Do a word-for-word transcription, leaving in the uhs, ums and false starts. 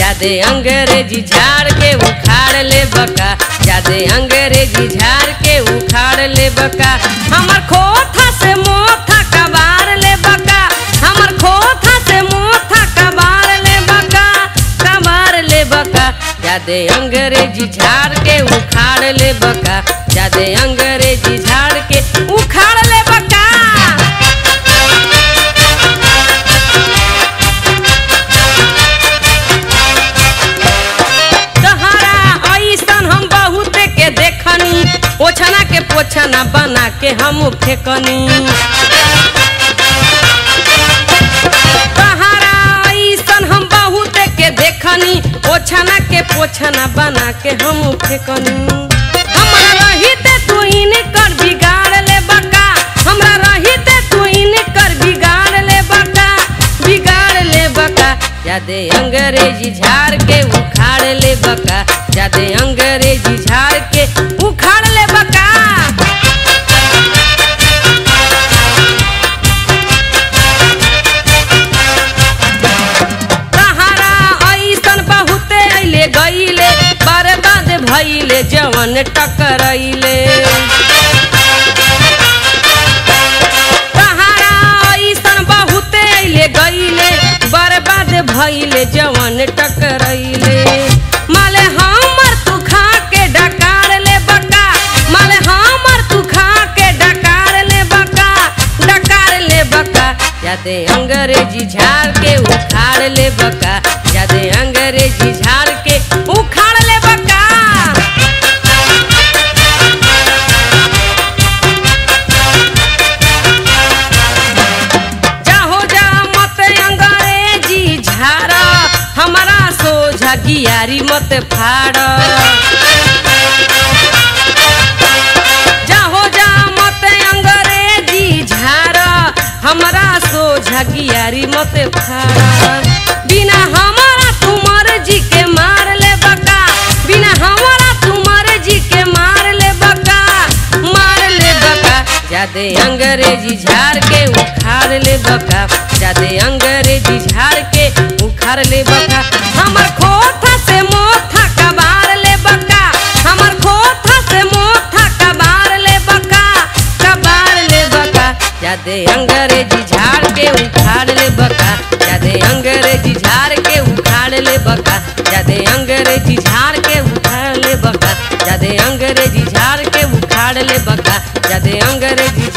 जादे अंग्रेजी झाड़ के उखाड़ ले बका, जादे अंग्रेजी झाड़ के उखाड़ ले बका। हमर खोथा से मोथा कबार ले बका, हमर खोथा से मोथा कबार ले बका, कबार ले बका। जादे अंग्रेजी झाड़ के उखाड़ ले बका, जादे अंग्रेजी झाड़ के उखाड़ ले बका। पोछना के पोछना बना के हम फेंकनी, तहारा ऐसन हम बहुत के देखनी। पोछना के पोछना बना के हम फेंकनी। हमरा रहिते तू इनकर बिगाड़ ले बका, हमरा रहिते तू इनकर बिगाड़ ले बका, बिगाड़ ले बका। जादे अंग्रेजी झाड़ के उखाड़ ले बका, जादे अंग्रेजी झाड़ के उखाड़ ले बका। तहारा ऐसन बहुते अइले गइले, बर्बाद भइले जवन टकरइले। तहारा ऐसन बहुते अइले गइले, बर्बाद भइले जवन टकरइले। माले हमर तू खा के डकार ले बका, माले हमर तू खा के डकार ले बका, डकार ले बका। जादे अंग्रेजी झाड़ के उखाड़ ले बका, जादे अंग्रेजी झाड़ के उखाड़ ले बका। जाहो जा मत अंग्रेजी झाड़, हमारा सोझा गियारी मत फाड़। जाहो जा मत अंग्रेजी झाड़, हमारा सोझा गियारी मत फाड़। बिना हमारा तू मर्जी के मार ले बका, बिना हमारा तू मर्जी के मार ले बका, मार ले बका। जादे अंग्रेजी झाड़ के उखाड़ ले बका, जादे अंग्रेजी झाड़ के उखाड़ ले बका। हमर खोथा से मोथा कबार ले बका, हमर खोथा से मोथा कबार ले बका, कबार ले बका। जादे अंग्रेजी झाड़ के उखाड़ ले बका, जादे अंग्रेजी झाड़ के उखाड़ ले बका, जादे अंग्रेजी झाड़ के उखाड़ ले बका, जादे अंग्रेजी झाड़ के उखाड़ ले बका, जादे अंग्रेजी